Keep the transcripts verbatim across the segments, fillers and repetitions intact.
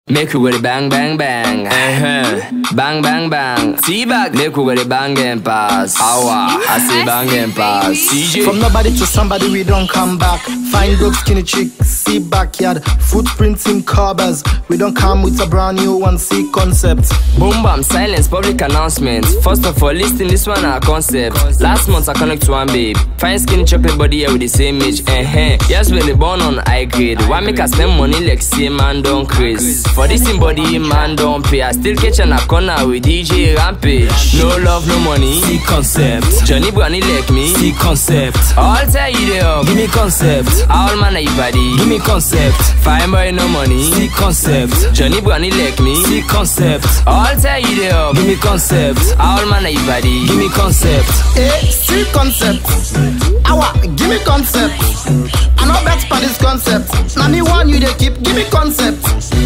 Make you go the bang bang bang, uh-huh. Bang bang bang. See back, make you go the bang and pass. Awa, I say bang and pass. C J. From nobody to somebody, we don't come back. Fine broke skinny chick, see backyard. Footprints in covers. We don't come with a brand new one, see concept. Boom bam, silence, public announcement. First of all, listen, this one our concept. Last month I connect to one babe. Fine skinny chocolate body here with the same age, uh-huh. Yes, when they born on high grade. Why make us spend money like say man don't craze? For this in body, man don't pay. I still catch a corner with D J Rampage. No love, no money, see concept. Johnny Brownie like me, see concept. All tell you they up, give me concept. All man a body, give me concept. Fine boy no money, see concept. Johnny Brownie like me, see concept. All tell you they up, give me concept. All man a body, give me concept. Eh, see concept. Awa, give me concept. I know that's for this concept. Now me want you to keep, give me concept.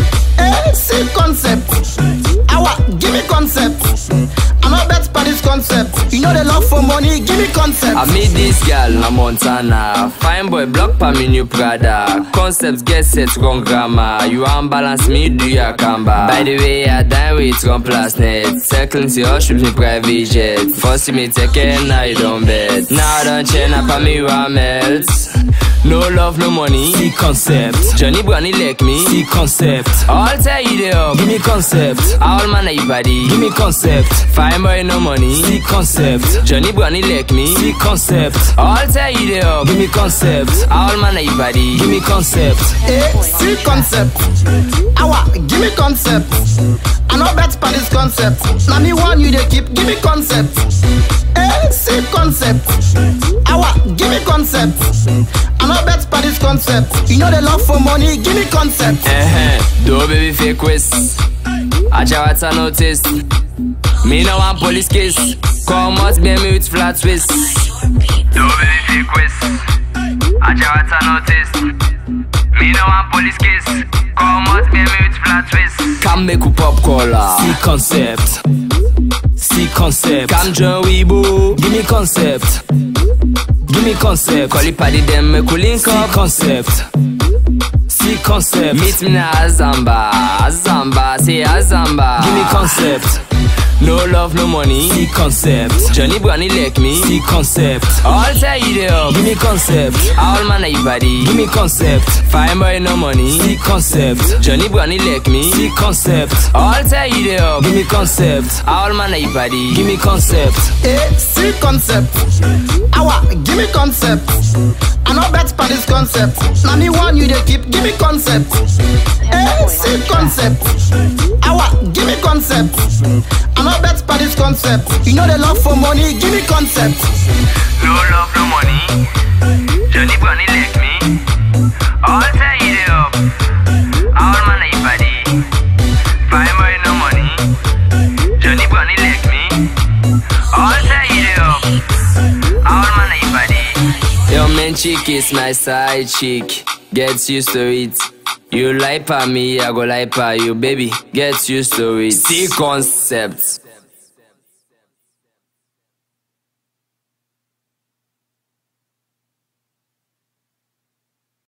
Eh, see concept. Awa, give me concept. I know that's for this concept. You know the love for money, give me concept. I meet this girl na Montana. Fine boy block pa me new Prada. Concepts get set wrong grammar. You unbalance me, do ya kamba. By the way, I dine with wrong plus net. Circling to your shoot me private jet. First you me take care, now you don't bet. Now I don't chain up on me one melt. No love, no money, see concept. Johnny Brownie like me, see concept. All tell you they up, give me concept. All man a body, give me concept. Fine boy no money, see concept. Johnny Brownie like me, see concept. All tell you they up, give me concept. All man a body, give me concept. Eh, see concept. Awa, give me concept. I know that's for this concept. Now me want you to keep, give me concept. Eh, see concept. Awa, give me concept. I know that's for this concept. You know the love for money, give me concept. Uh-huh. Do baby fake waste. I just want to notice. Me no want police case. Come out be me with flat twist. Do baby fake waste. I just want to notice. Me no want police case. Come out be me with flat twist. Come make a pop collar. See concept. See concept. Come join Weibo. Give me concept. Give me concept. Call it party them make a link up. See concept. See concept. Meet me na Azamba. Azamba, say Azamba. Give me concept. No love, no money, see concept. Johnny Brownie like me, see concept. All tell you they up, give me concept. All man a body, give me concept. Fine boy no money, see concept. Johnny Brownie like me, see concept. All tell you they up, give me concept. All man a body, give me concept. Eh, see concept. Awa, give me concept. I know that's for this concept. Now me want you to keep, give me concept. Eh, see concept. Awa, give me concept. I know that's for this concept. You know the love for money, give me concept. No love, no money. Johnny Brownie like me. All tell you they up. All man a body. Fine boy no money. Johnny Brownie like me. All tell you they up. All man a body. Your main chick is my side chick. Get used to it. You like pa me, I go like pa you, baby. Get used to it. See concepts.